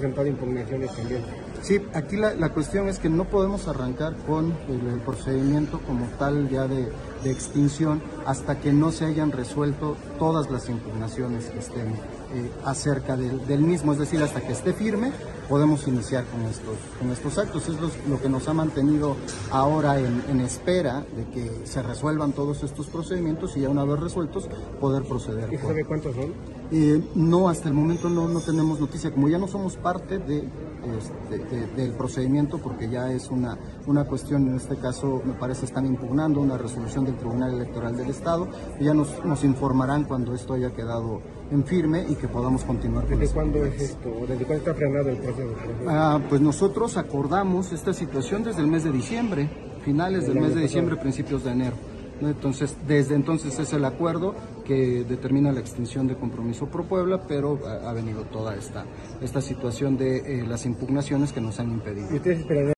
presentado impugnaciones también. Sí, aquí la cuestión es que no podemos arrancar con el procedimiento como tal ya de extinción hasta que no se hayan resuelto todas las impugnaciones que estén acerca del mismo, es decir, hasta que esté firme podemos iniciar con estos actos. Es lo que nos ha mantenido ahora en espera de que se resuelvan todos estos procedimientos y ya una vez resueltos poder proceder. ¿Y sabe cuántos son? No, hasta el momento no tenemos noticia, como ya no somos parte del procedimiento, porque ya es una cuestión, en este caso me parece están impugnando una resolución del Tribunal Electoral del Estado, y ya nos informarán cuando esto haya quedado en firme y que podamos continuar con ¿Desde cuándo es esto? ¿Desde cuándo está frenado el proceso? Pues nosotros acordamos esta situación desde el mes de diciembre, finales del mes de diciembre, principios de enero. Entonces, desde entonces es el acuerdo que determina la extinción de Compromiso Pro Puebla, pero ha venido toda esta situación de las impugnaciones que nos han impedido. ¿Y ustedes esperarían